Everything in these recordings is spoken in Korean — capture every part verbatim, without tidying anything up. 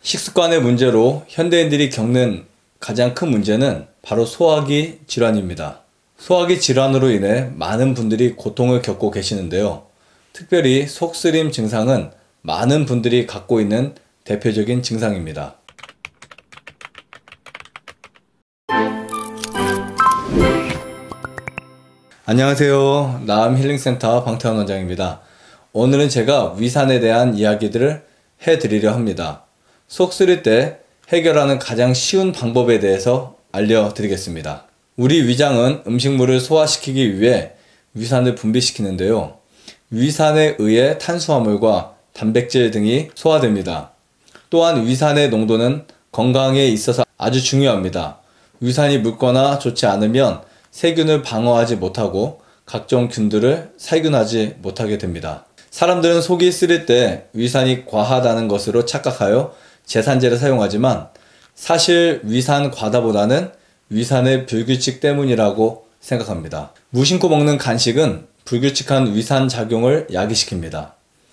식습관의 문제로 현대인들이 겪는 가장 큰 문제는 바로 소화기 질환입니다. 소화기 질환으로 인해 많은 분들이 고통을 겪고 계시는데요. 특별히 속쓰림 증상은 많은 분들이 갖고 있는 대표적인 증상입니다. 안녕하세요. 나암힐링센터 방태환 원장입니다. 오늘은 제가 위산에 대한 이야기들을 해드리려 합니다. 속 쓰릴 때 해결하는 가장 쉬운 방법에 대해서 알려드리겠습니다. 우리 위장은 음식물을 소화시키기 위해 위산을 분비시키는데요. 위산에 의해 탄수화물과 단백질 등이 소화됩니다. 또한 위산의 농도는 건강에 있어서 아주 중요합니다. 위산이 묽거나 좋지 않으면 세균을 방어하지 못하고 각종 균들을 살균하지 못하게 됩니다. 사람들은 속이 쓰릴 때 위산이 과하다는 것으로 착각하여 제산제를 사용하지만 사실 위산 과다보다는 위산의 불규칙 때문이라고 생각합니다. 무심코 먹는 간식은 불규칙한 위산 작용을 야기시킵니다.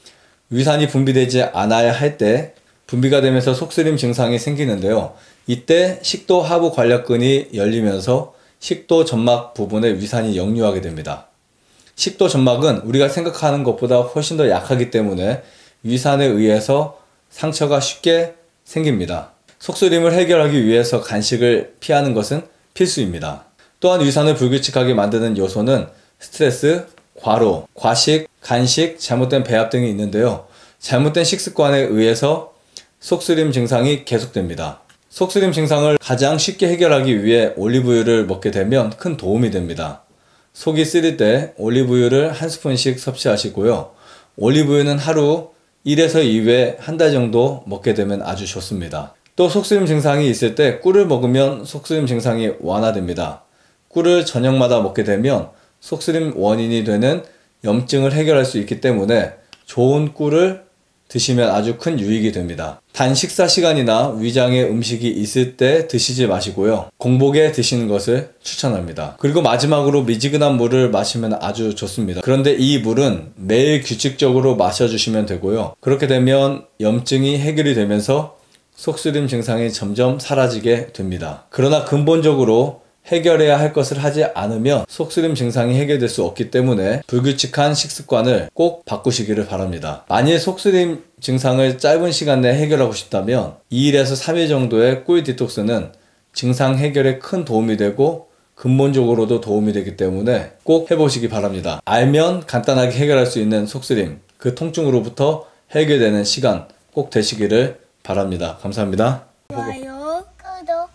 위산이 분비되지 않아야 할 때 분비가 되면서 속쓰림 증상이 생기는데요. 이때 식도 하부 관략근이 열리면서 식도 점막 부분에 위산이 역류하게 됩니다. 식도 점막은 우리가 생각하는 것보다 훨씬 더 약하기 때문에 위산에 의해서 상처가 쉽게 생깁니다. 속쓰림을 해결하기 위해서 간식을 피하는 것은 필수입니다. 또한 위산을 불규칙하게 만드는 요소는 스트레스, 과로, 과식, 간식, 잘못된 배합 등이 있는데요. 잘못된 식습관에 의해서 속쓰림 증상이 계속됩니다. 속쓰림 증상을 가장 쉽게 해결하기 위해 올리브유를 먹게 되면 큰 도움이 됩니다. 속이 쓰릴 때 올리브유를 한 스푼씩 섭취하시고요. 올리브유는 하루 일에서 이 회 한 달 정도 먹게 되면 아주 좋습니다. 또 속쓰림 증상이 있을 때 꿀을 먹으면 속쓰림 증상이 완화됩니다. 꿀을 저녁마다 먹게 되면 속쓰림 원인이 되는 염증을 해결할 수 있기 때문에 좋은 꿀을 드시면 아주 큰 유익이 됩니다. 단 식사 시간이나 위장에 음식이 있을 때 드시지 마시고요. 공복에 드시는 것을 추천합니다. 그리고 마지막으로 미지근한 물을 마시면 아주 좋습니다. 그런데 이 물은 매일 규칙적으로 마셔주시면 되고요. 그렇게 되면 염증이 해결이 되면서 속쓰림 증상이 점점 사라지게 됩니다. 그러나 근본적으로 해결해야 할 것을 하지 않으면 속쓰림 증상이 해결될 수 없기 때문에 불규칙한 식습관을 꼭 바꾸시기를 바랍니다. 만일 속쓰림 증상을 짧은 시간 내에 해결하고 싶다면 이 일에서 삼 일 정도의 꿀 디톡스는 증상 해결에 큰 도움이 되고 근본적으로도 도움이 되기 때문에 꼭 해보시기 바랍니다. 알면 간단하게 해결할 수 있는 속쓰림, 그 통증으로부터 해결되는 시간 꼭 되시기를 바랍니다. 감사합니다. 좋아요, 구독.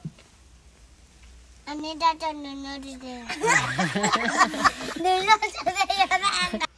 안내자전 눌러주세요. 눌러주세요.